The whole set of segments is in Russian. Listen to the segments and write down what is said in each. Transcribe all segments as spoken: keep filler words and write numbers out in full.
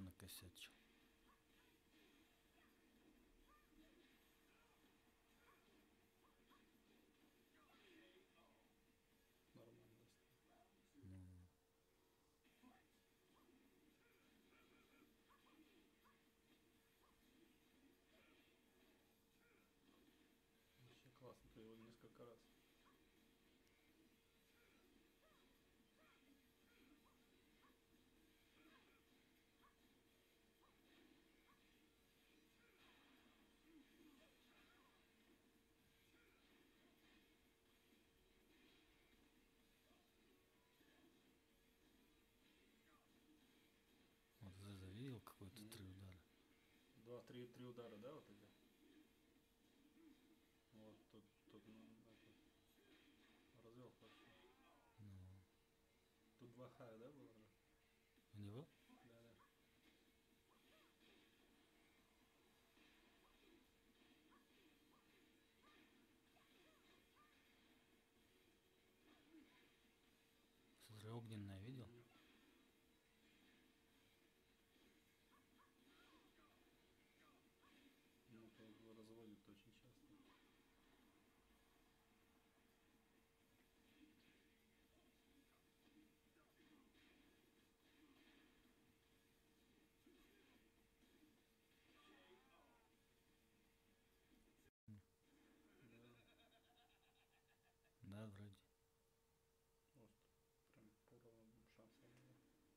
накосячил. Нормально. Ну. Вообще классно, ты его несколько раз. Вот это видел какой-то Мгм. три удара. Два, три, три удара, да, вот эти? Вот тут, тут ну, этот, развел хорошо. Ну. Тут два хая, да, было же? У него? Да, да. Смотри, огненное видел? Мгм. Ну, то его разводят очень часто. Да, Да, вроде. может, прям по ровным шансам было.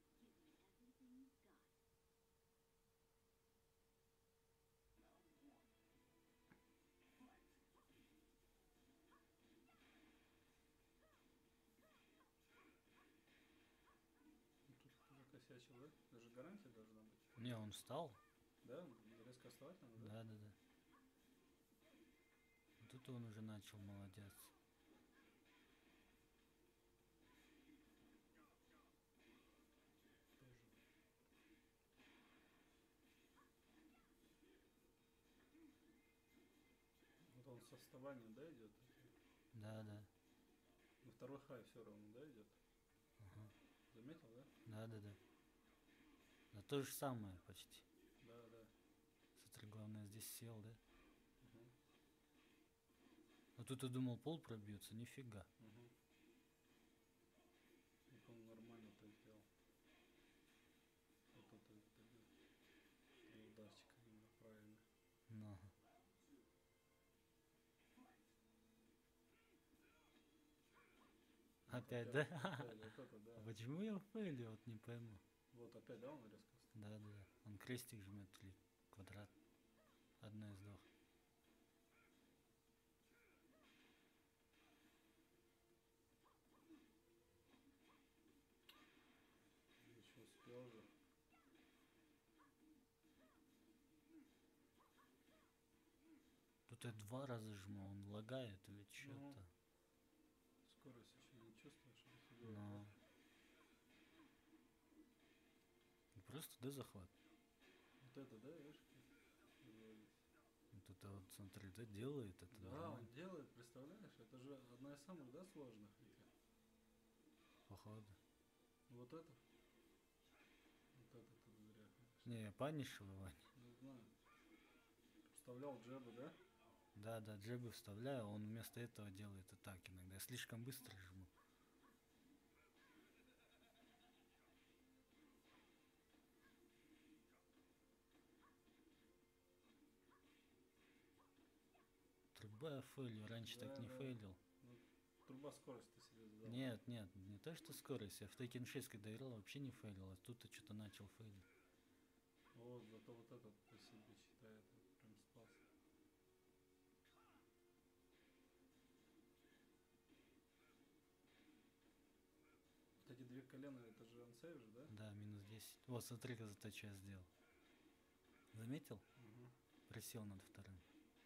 Ну, тут закосячил, да? Даже гарантия должна быть. Не, он встал. Да? Резко вставать надо, да? Да, да, да. Тут он уже начал, молодец. Тоже. Вот он со вставанием, да, идет? Да, да. На второй хай все равно, да, идет? Ага. Заметил, да? Да, да, да. Да то же самое почти. Да, да. Смотри, главное здесь сел, да? Угу. А тут я думал, пол пробьется, нифига. Угу. Вот он нормально-то сделал. Вот это, это три ударчика именно правильно. Ну. Вот Опять, опять, да? опять, вот это, А да. почему я фейлю, вот не пойму. Вот опять, да, он резко встал? Да, да, да. Он крестик жмет или квадрат. Одна из двух. Еще успел же. Тут я два раза жму, он лагает или что-то. Ну, скорость еще не чувствуешь, офигел, да? Но... Просто, да, захват. Вот это, да, видишь? Выводит. Вот это вот, смотри, да, делает, это Да, нормально. он делает, представляешь? Это же одна из самых, да, сложных этих. Походу. Вот это? Вот это тут зря, конечно. Не, я панишил его. Не знаю. Вставлял джебы, да? Да, да, джебы вставляю, он вместо этого делает атаки иногда. Я слишком быстро жму. Труба я фейлю, раньше Да, так не да. фейлил. Ну, труба скорость ты себе задал. Нет, нет, не то что скорость, я в Tekken шесть когда играл, вообще не фейлил, а тут я что-то начал фейлить. Вот, зато вот этот по себе считает, прям спас. Вот эти две колена, это же ансейв же, да? Да, минус десять. Вот, смотри-ка, зато что я сделал. Заметил? Угу. Присел над вторым.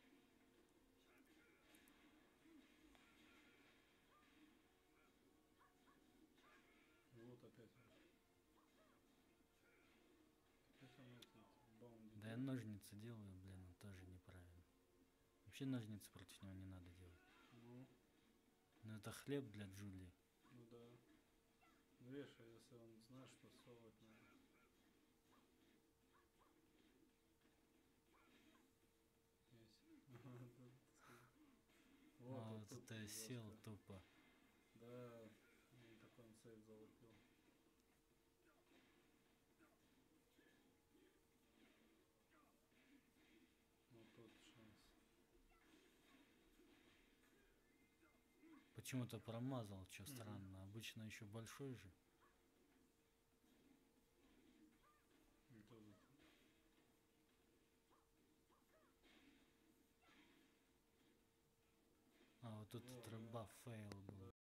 Вот опять он. Опять он этот баунди. Да я ножницы делаю, блин, он тоже неправильно. Вообще ножницы против него не надо делать. Ну, Но это хлеб для Джулии. ну да. Ну видишь, а если он знает, что совать надо. где-то сел жестко. тупо. Да, ну, такой он сейв залупил. Ну тут шанс. Почему-то промазал, что Мгм. странно. Обычно еще большой же. Ну, тоже. А вот тут Вот, труба да. фейл был.